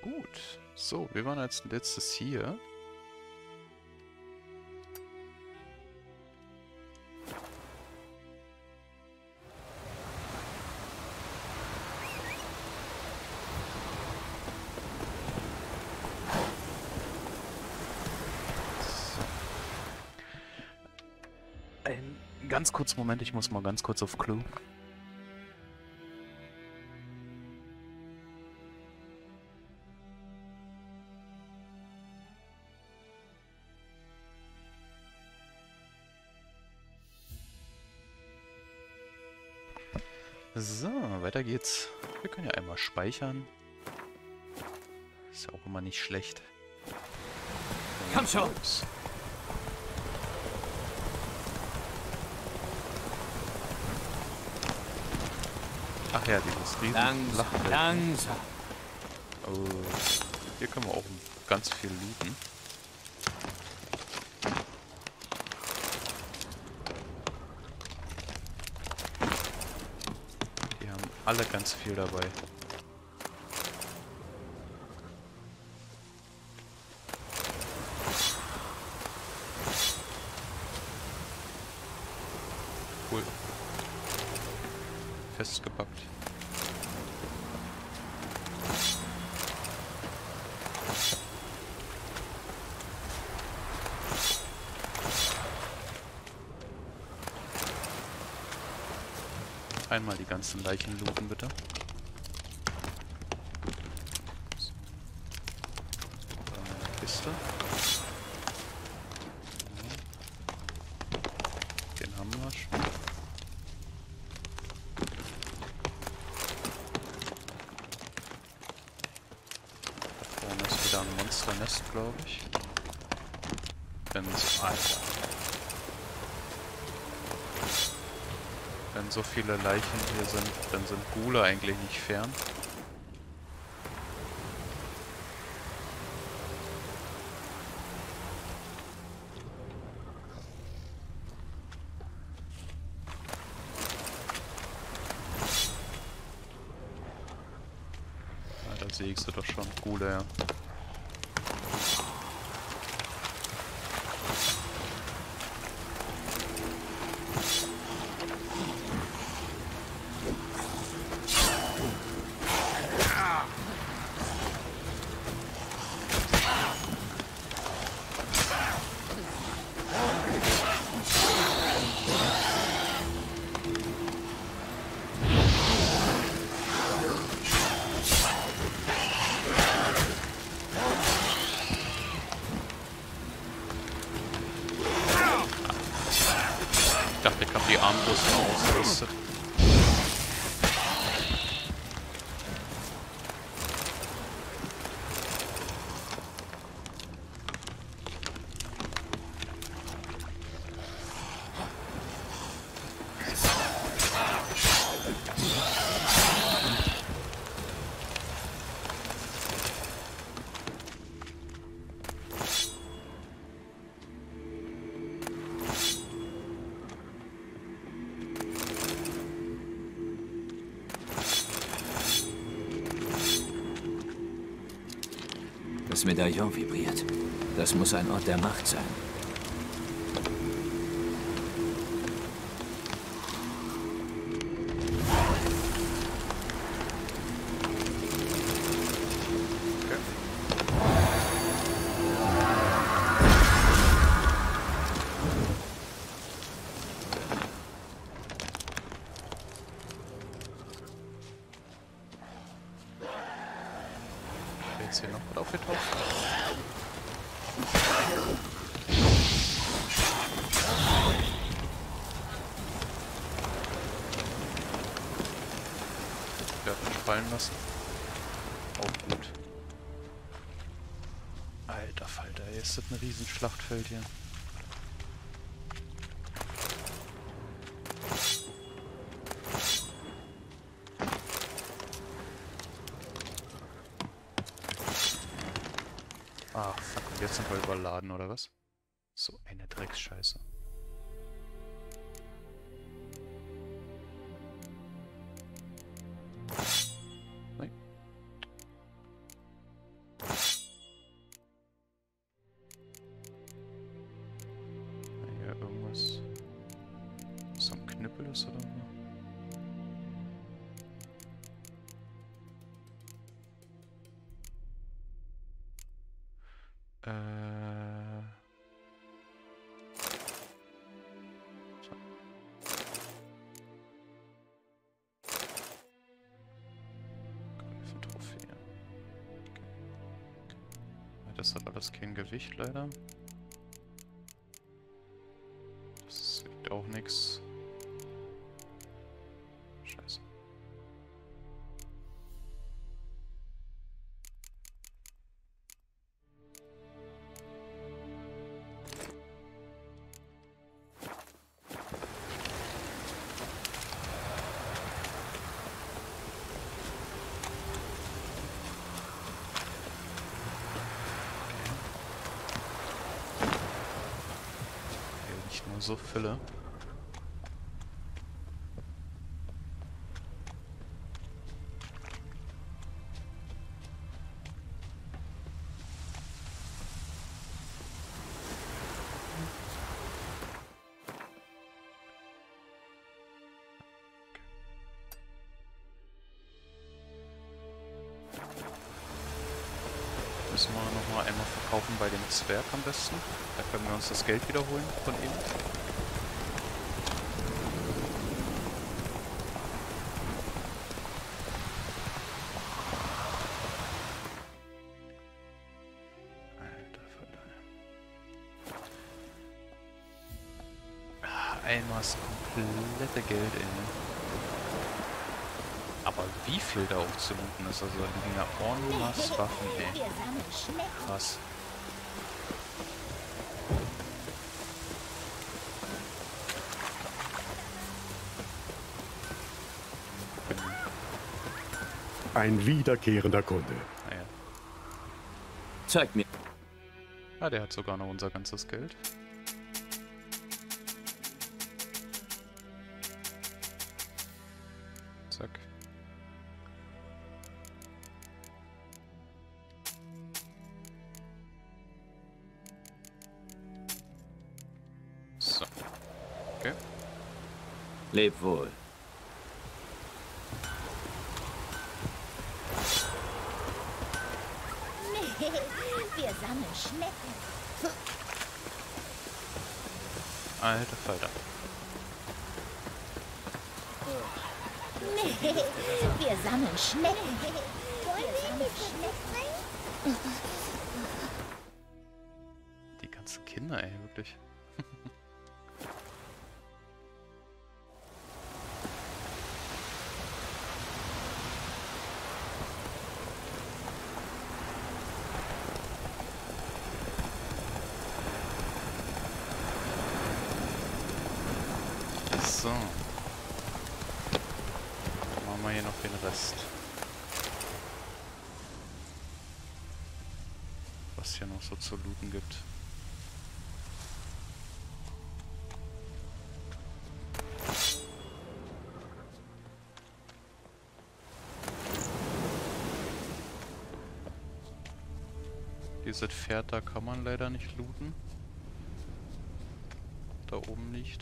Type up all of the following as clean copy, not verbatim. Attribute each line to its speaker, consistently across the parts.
Speaker 1: Gut. So, wir waren als letztes hier. Ein ganz kurzen Moment, ich muss mal ganz kurz auf Klo. So, weiter geht's. Wir können ja einmal speichern. Ist ja auch immer nicht schlecht.
Speaker 2: Komm schon!
Speaker 1: Ups. Ach ja, dieses riesen
Speaker 2: Langsam,
Speaker 1: Flachfeld.
Speaker 2: langsam.
Speaker 1: Oh, hier können wir auch ganz viel looten. Die haben alle ganz viel dabei. Cool. Festgepackt. Einmal die ganzen Leichen looten, bitte. So. Dann eine Kiste. Ja. Den haben wir schon. Da vorne ist wieder ein Monsternest, glaube ich. Alter. Wenn so viele Leichen hier sind, dann sind Ghule eigentlich nicht fern. Ja, da sehe ich sie doch schon. Ghule, ja. Ich dachte, ich habe die Armbrust noch ausgerüstet.
Speaker 2: Das Medaillon vibriert. Das muss ein Ort der Macht sein.
Speaker 1: Jetzt hier noch was aufgetaucht. Werfen fallen lassen. Auch gut. Alter Falter, ey, ist das ein Riesenschlachtfeld hier. Ah, fuck, und jetzt sind wir überladen, oder was? So eine Drecksscheiße. Nein. So. Greifentrophäe. Okay. Das hat alles kein Gewicht leider. Das wiegt auch nichts. Scheiße. Nicht nur so Fülle. Müssen wir nochmal einmal verkaufen bei dem Zwerg am besten. Da können wir uns das Geld wiederholen von ihm. Alter Verdammte. Einmal das komplette Geld, ey. Aber wie viel da auch zu looten ist, also da liegen ja ordentlich Waffen, ey. Krass.
Speaker 3: Ein wiederkehrender Kunde.
Speaker 1: Naja.
Speaker 2: Zeig mir.
Speaker 1: Ah, der hat sogar noch unser ganzes Geld. Zack. So. Okay.
Speaker 2: Leb wohl.
Speaker 4: Wir sammeln Schnecken.
Speaker 1: Alter Falter.
Speaker 4: Nee, wir sammeln Schnecken. Wollen wir mit Schnecken?
Speaker 1: Die ganzen Kinder, ey, wirklich. So. Dann machen wir hier noch den Rest. Was hier noch so zu looten gibt. Dieses Pferd da kann man leider nicht looten. Da oben liegt.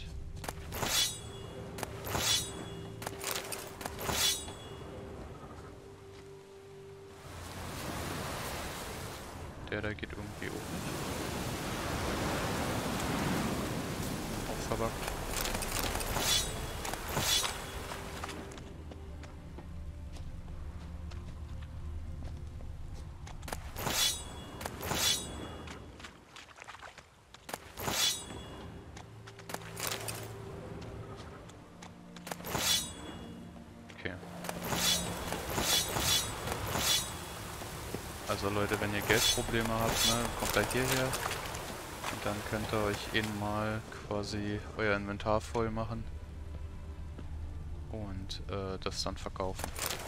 Speaker 1: Der da geht irgendwie oben nicht. Auch verbuggt. Okay. Also Leute, wenn ihr Geldprobleme habt, ne, kommt gleich hierher. Und dann könnt ihr euch eben mal quasi euer Inventar voll machen. Und das dann verkaufen.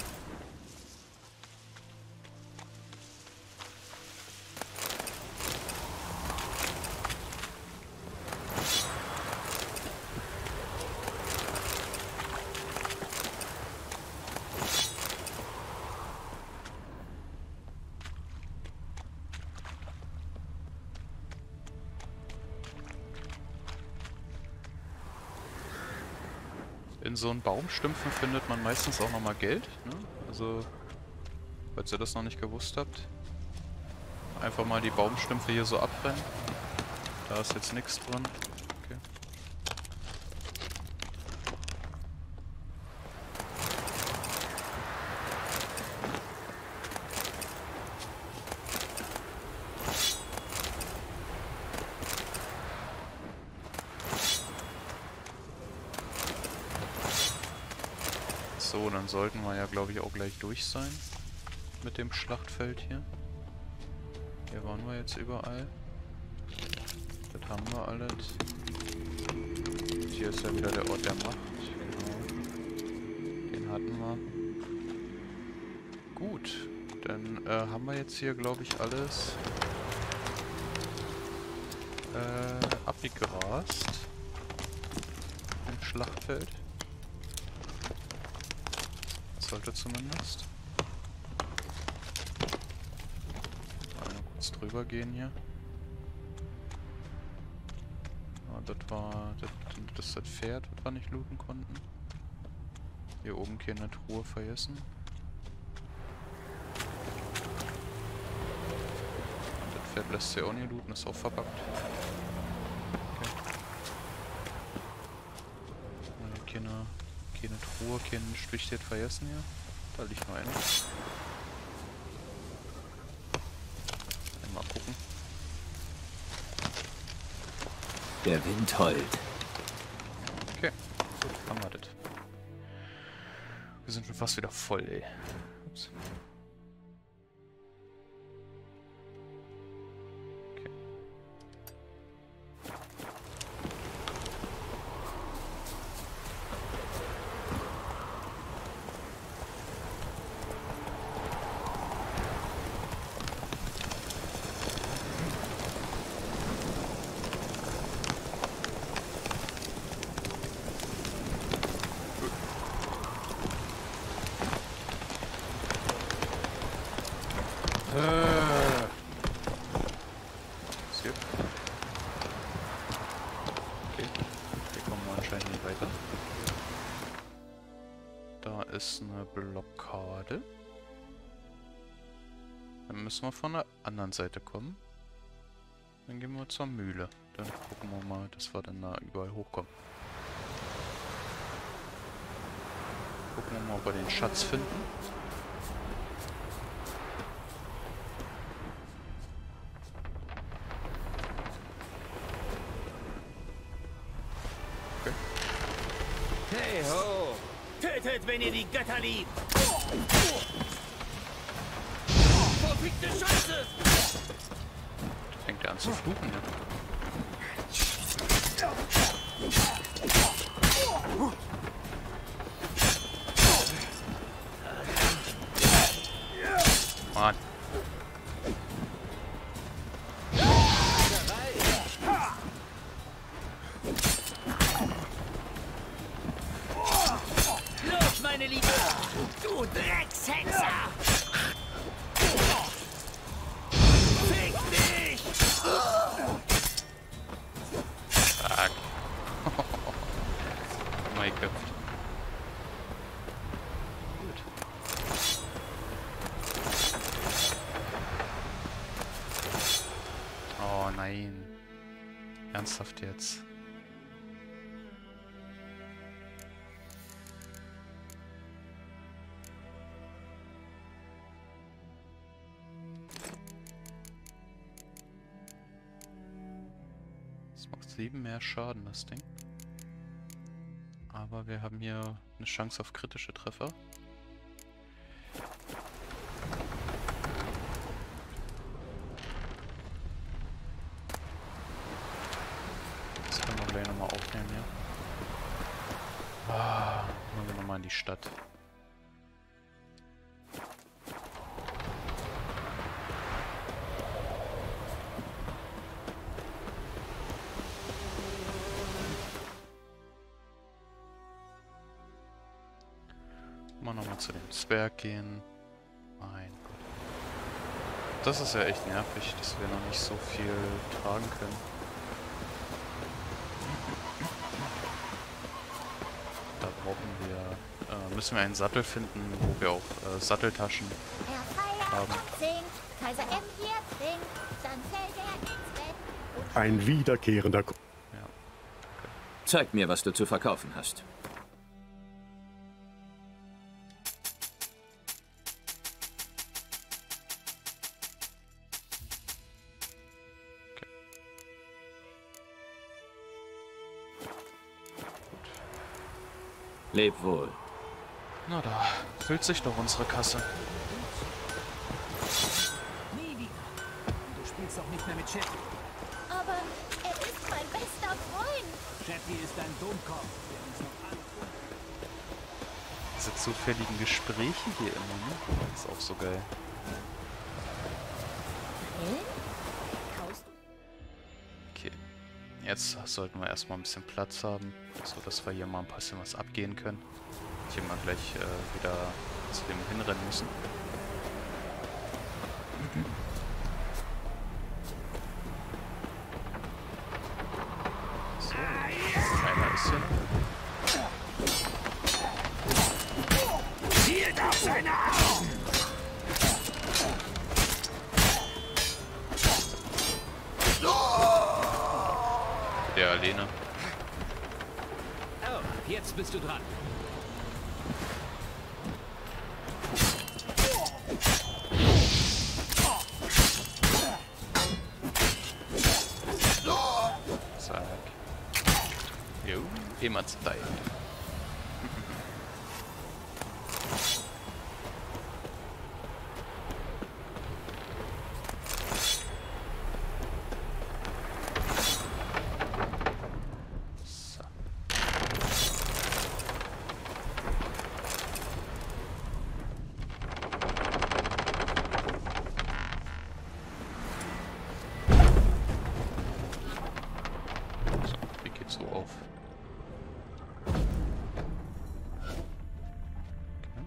Speaker 1: In so einen Baumstümpfen findet man meistens auch nochmal Geld, ne? Also, falls ihr das noch nicht gewusst habt. Einfach mal die Baumstümpfe hier so abbrennen. Da ist jetzt nichts drin. Okay. So, dann sollten wir ja, glaube ich, auch gleich durch sein mit dem Schlachtfeld hier. Hier waren wir jetzt überall. Das haben wir alles. Und hier ist ja wieder der Ort der Macht. Genau. Den hatten wir. Gut, dann haben wir jetzt hier, glaube ich, alles abgegrast im Schlachtfeld. Sollte zumindest. Mal kurz drüber gehen hier. Ah, das war das Pferd, das wir nicht looten konnten. Hier oben keine Truhe vergessen. Und das Pferd lässt sich auch nicht looten, ist auch verpackt. Okay. Keine Truhe, kein Stichwert vergessen hier. Da liegt noch einer. Mal gucken.
Speaker 2: Der Wind heult.
Speaker 1: Okay, gut, haben wir das. Wir sind schon fast wieder voll, ey. Ups. Okay. Passiert. Okay, hier kommen wir anscheinend nicht weiter. Da ist eine Blockade. Dann müssen wir von der anderen Seite kommen. Dann gehen wir zur Mühle. Dann gucken wir mal, dass wir dann da überall hochkommen. Gucken wir mal, ob wir den Schatz finden.
Speaker 5: Hey ho! Tötet, wenn ihr die Götter liebt! Verfickte Scheiße!
Speaker 1: Fängt er an zu fluchen, ne? Mann.
Speaker 5: Los, meine Liebe! Du Dreckshexer! Fick dich!
Speaker 1: Fuck. Mein Gott. Gut. Oh nein. Ernsthaft jetzt. Das macht 7 mehr Schaden, das Ding. Aber wir haben hier eine Chance auf kritische Treffer. Das können wir gleich nochmal aufnehmen, ja. Ah, gehen wir nochmal in die Stadt. Mal nochmal zu dem Zwerg gehen. Mein Gott. Das ist ja echt nervig, dass wir noch nicht so viel tragen können. Da brauchen wir, müssen wir einen Sattel finden, wo wir auch Satteltaschen
Speaker 4: Der Pfeiler
Speaker 1: haben.
Speaker 4: singt. Kaiser M hier trinkt, dann fällt er ins Bett.
Speaker 3: Ein wiederkehrender Kunde.
Speaker 1: Ja.
Speaker 2: Zeig mir, was du zu verkaufen hast. Leb wohl.
Speaker 1: Na da, füllt sich doch unsere Kasse.
Speaker 5: Nie wieder. Du spielst doch nicht mehr mit Shetty.
Speaker 4: Aber er ist mein bester Freund.
Speaker 5: Shetty ist ein Dummkopf, der uns noch alle...
Speaker 1: Diese zufälligen Gespräche hier immer, ne? Das ist auch so geil.
Speaker 4: Kaust du?
Speaker 1: Okay. Jetzt sollten wir erstmal ein bisschen Platz haben, so dass wir hier mal ein bisschen was abgehen können. Hier mal gleich wieder zu dem hinrennen müssen. So, einer ist hier noch.
Speaker 5: Zielt auf seine Augen!
Speaker 1: Der Alene.
Speaker 5: Oh, jetzt bist du dran.
Speaker 1: Zack. Jo, immer Zeit. So. So, wie geht's so auf? Okay.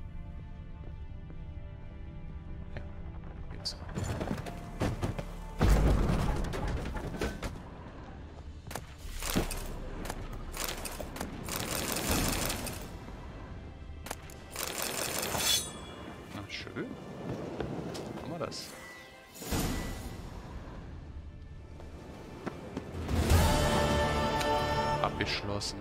Speaker 1: Ja, geht's. Na schön. Haben wir das. Abgeschlossen.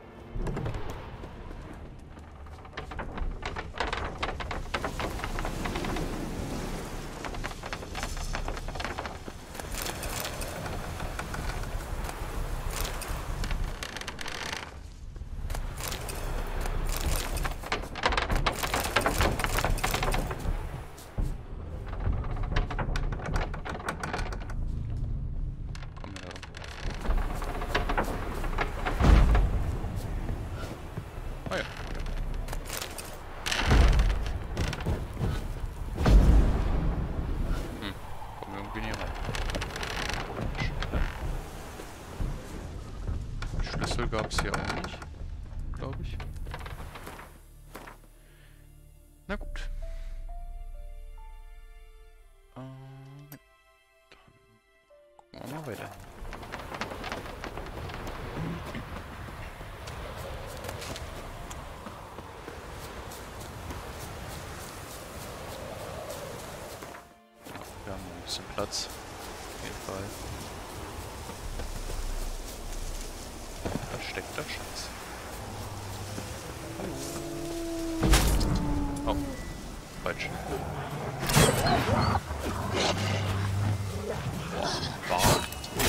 Speaker 1: Kommen wir da rum. Ah ja. Kommen wir irgendwie nie rein. Schlüssel gab es hier auch nicht, glaube ich. Na gut. Dann gucken wir mal weiter. Wir haben ein bisschen Platz. Auf jeden Fall. Da steckt der Schatz. Oh. Falsch. Wow.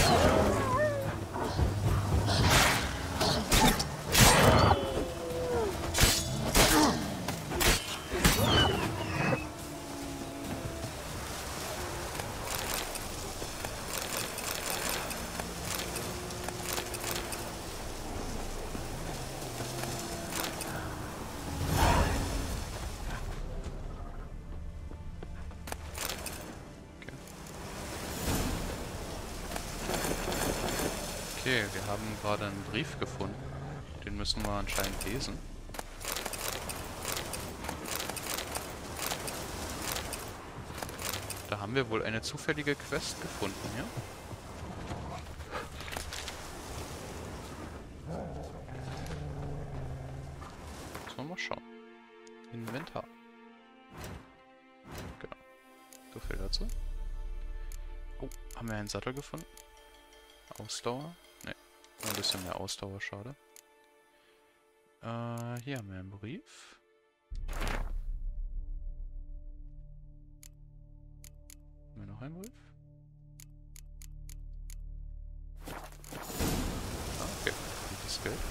Speaker 1: Okay, wir haben gerade einen Brief gefunden. Den müssen wir anscheinend lesen. Da haben wir wohl eine zufällige Quest gefunden, ja? Müssen wir mal schauen. Inventar. Genau. So viel dazu. Oh, haben wir einen Sattel gefunden? Ausdauer? Ne, ein bisschen mehr Ausdauer, schade. Hier haben wir einen Brief. Haben wir noch einen Brief? Ah, okay. Gutes Geld.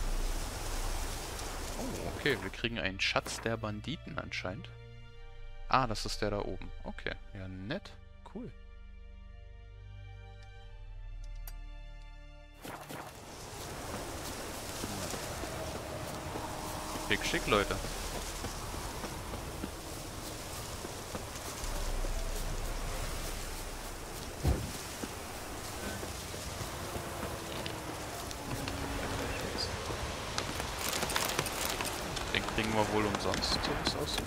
Speaker 1: Oh, okay. Wir kriegen einen Schatz der Banditen anscheinend. Ah, das ist der da oben. Okay. Ja, nett. Cool. Schick, schick, Leute. Den kriegen wir wohl umsonst, so wie es aussieht.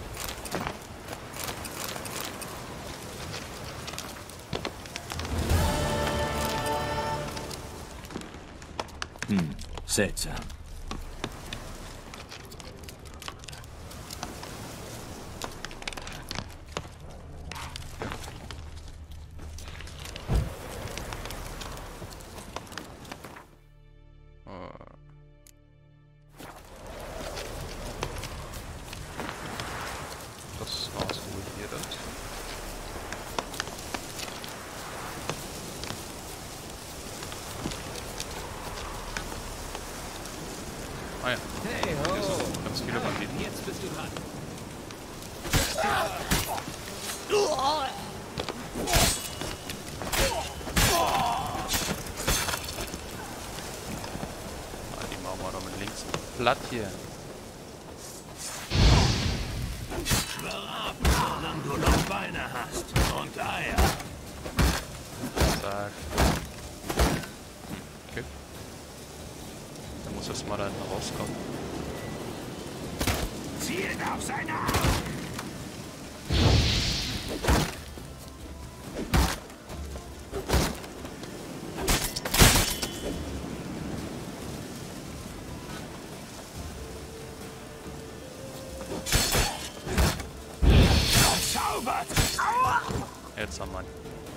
Speaker 2: Seltsam.
Speaker 1: Das war's wohl hier dann. Ah ja,
Speaker 5: Hey
Speaker 1: hier
Speaker 5: ho!
Speaker 1: sind ganz viele Banditen.
Speaker 5: Jetzt bist du dran.
Speaker 1: Ah, die machen wir doch mit links platt hier.
Speaker 5: Solange du noch Beine hast und Eier.
Speaker 1: Zack. Okay. Dann muss erst mal da hinten rauskommen.
Speaker 5: Zielt auf seine Arme. Zaubert! Aua!
Speaker 1: Jetzt haben wir ihn.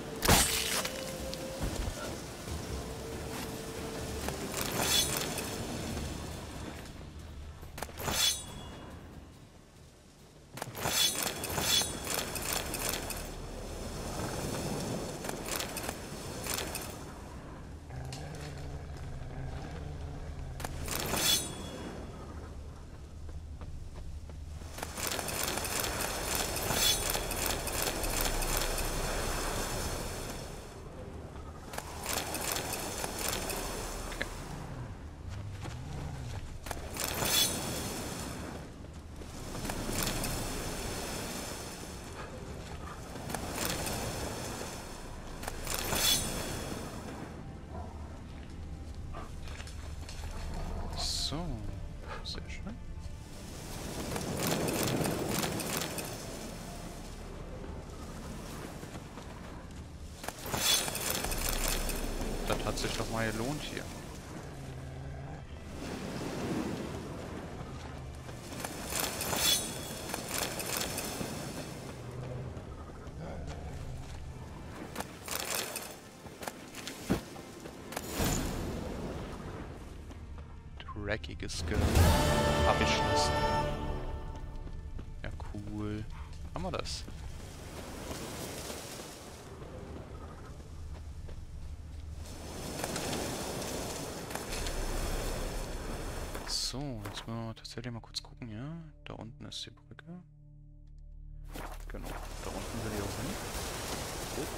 Speaker 1: So, sehr schön. Das hat sich doch mal gelohnt hier. Dreckiges Skill. Hab ich Schluss. Ja, cool. Haben wir das? So, jetzt müssen wir tatsächlich mal kurz gucken, ja? Da unten ist die Brücke. Genau, da unten will ich auch hin. Oh.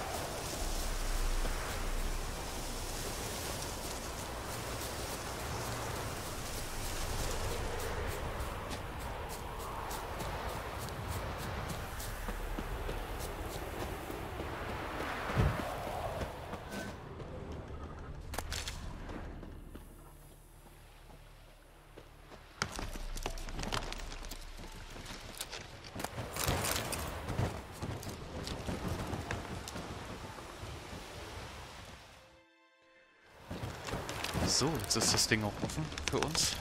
Speaker 1: So, jetzt ist das Ding auch offen für uns.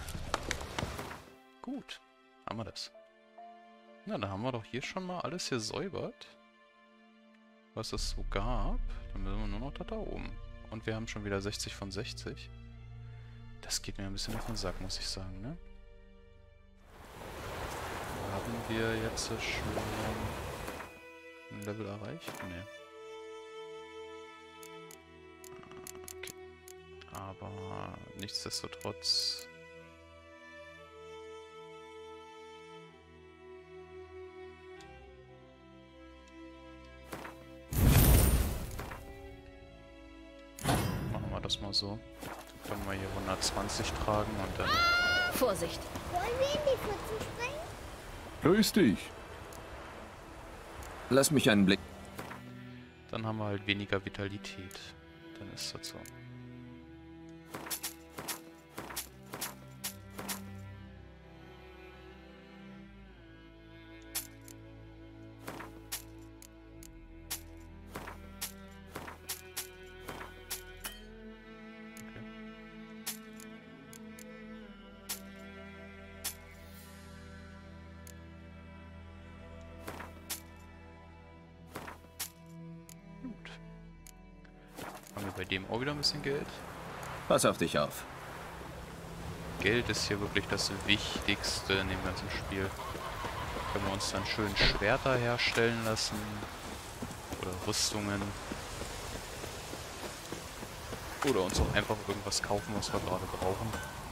Speaker 1: Gut, haben wir das. Na, dann haben wir doch hier schon mal alles gesäubert. was es so gab. Dann müssen wir nur noch da oben. Und wir haben schon wieder 60 von 60. Das geht mir ein bisschen auf den Sack, muss ich sagen, ne? Haben wir jetzt schon ein Level erreicht? Ne. Okay. Aber nichtsdestotrotz... Machen wir das mal so. Dann können wir hier 120 tragen und dann...
Speaker 4: Vorsicht. Wollen wir in die Pfützen springen?
Speaker 6: Grüß dich.
Speaker 2: Lass mich einen Blick.
Speaker 1: Dann haben wir halt weniger Vitalität. Dann ist das so. Haben wir bei dem auch wieder ein bisschen Geld?
Speaker 2: Pass auf dich auf.
Speaker 1: Geld ist hier wirklich das Wichtigste in dem ganzen Spiel. Können wir uns dann schön Schwerter herstellen lassen. Oder Rüstungen. Oder uns auch einfach irgendwas kaufen, was wir gerade brauchen.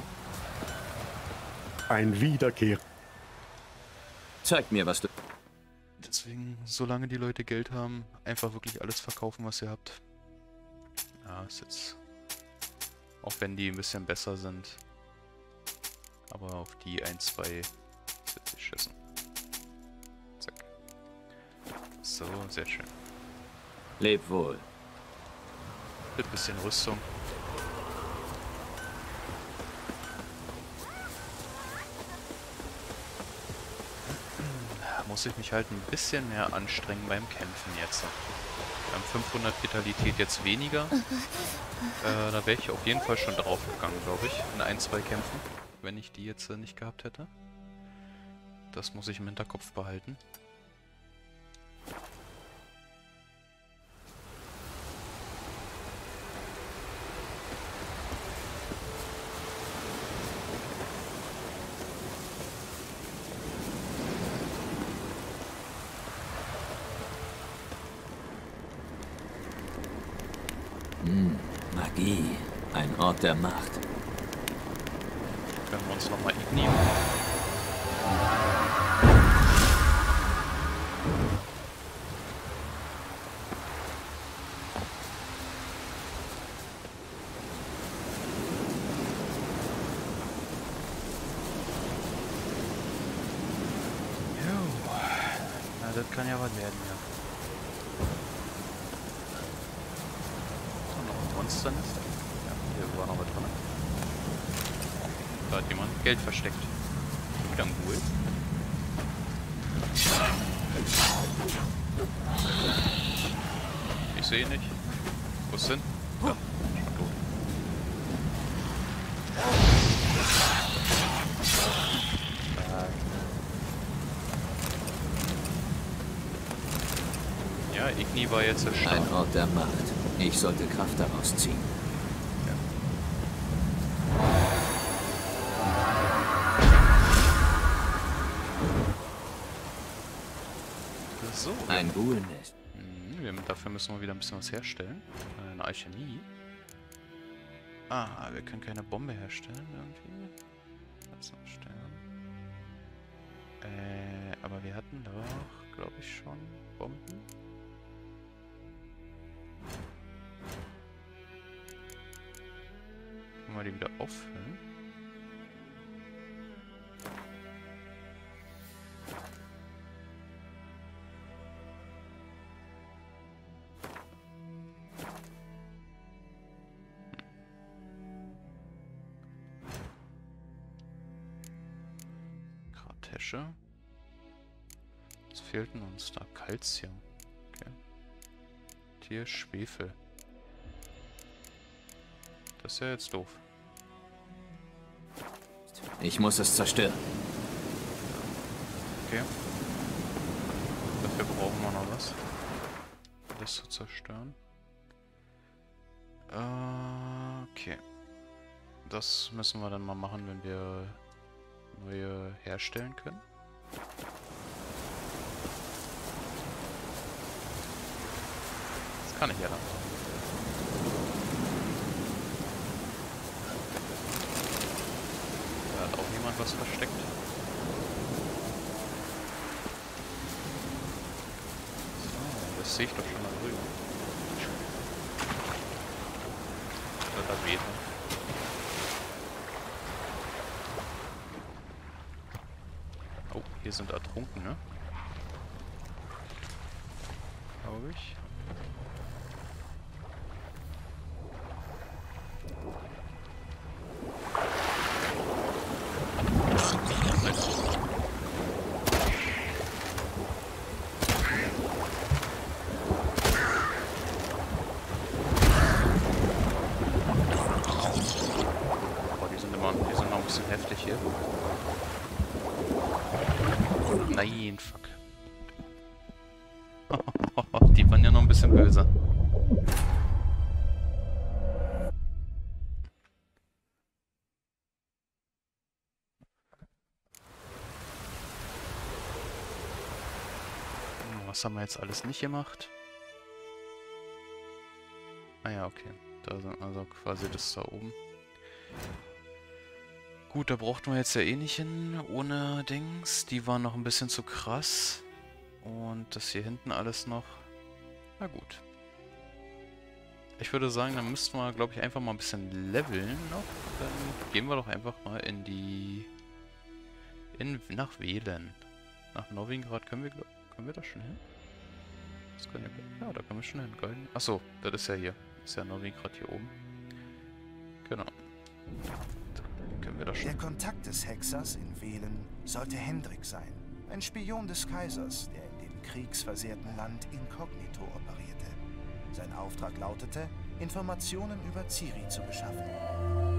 Speaker 3: Ein Wiederkehr.
Speaker 2: Zeig mir, was du...
Speaker 1: Deswegen, solange die Leute Geld haben, einfach wirklich alles verkaufen, was ihr habt. Ja, ist jetzt... Auch wenn die ein bisschen besser sind. Aber auf die 1, 2 ist jetzt geschissen. Zack. So, sehr schön.
Speaker 2: Leb wohl.
Speaker 1: Mit bisschen Rüstung. Muss ich mich halt ein bisschen mehr anstrengen beim Kämpfen jetzt. Wir haben 500 Vitalität jetzt weniger. Da wäre ich auf jeden Fall schon drauf gegangen, glaube ich, in 1, 2 Kämpfen, wenn ich die jetzt nicht gehabt hätte. Das muss ich im Hinterkopf behalten.
Speaker 2: Magie. Ein Ort der Macht.
Speaker 1: Können wir uns nochmal ignieren. Na, das kann ja was werden, ja. Monstern ist. Ja, hier war noch was drin. Da hat jemand Geld versteckt. Wieder ein Ghoul. Ich sehe ihn nicht. Wo ist denn? Ja, schon tot. Ja, Igni war jetzt stark.
Speaker 2: Ein Ort der Macht. Ich sollte Kraft daraus ziehen.
Speaker 1: So.
Speaker 2: Ein Ghoul-Nest.
Speaker 1: Dafür müssen wir wieder ein bisschen was herstellen. Eine Alchemie. Ah, wir können keine Bombe herstellen irgendwie. Aber wir hatten doch, glaube ich, schon Bomben. Können wir die wieder auffüllen? Kratäsche. Was fehlten uns da? Calcium. Okay. Tier Schwefel. Das ist ja jetzt doof.
Speaker 2: Ich muss es zerstören.
Speaker 1: Okay. Dafür brauchen wir noch was. alles zu zerstören. Okay. Das müssen wir dann mal machen, wenn wir neue herstellen können. Das kann ich ja dann. Da hat auch jemand was versteckt. So, das sehe ich doch schon mal drüben. Oder Beta. Oh, hier sind Ertrunkene. Glaube ich. Die sind noch ein bisschen heftig hier. Nein, fuck. Die waren ja noch ein bisschen böse. Was haben wir jetzt alles nicht gemacht? Ah ja, okay. Da sind also quasi das da oben. Gut, da brauchten wir jetzt ja eh nicht hin, ohne Dings. Die waren noch ein bisschen zu krass. Und das hier hinten alles noch. Na gut. Ich würde sagen, dann müssten wir, glaube ich, einfach mal ein bisschen leveln noch. Dann gehen wir doch einfach mal in die... nach Velen. Nach Novigrad können wir da schon hin? Das können wir, ja, da können wir schon hin. Geil. Achso, das ist ja hier. Das ist ja Novigrad hier oben. Genau. Können wir da schon.
Speaker 6: Der Kontakt des Hexers in Velen sollte Hendrik sein. Ein Spion des Kaisers, der in dem kriegsversehrten Land inkognito operierte. Sein Auftrag lautete, Informationen über Ciri zu beschaffen.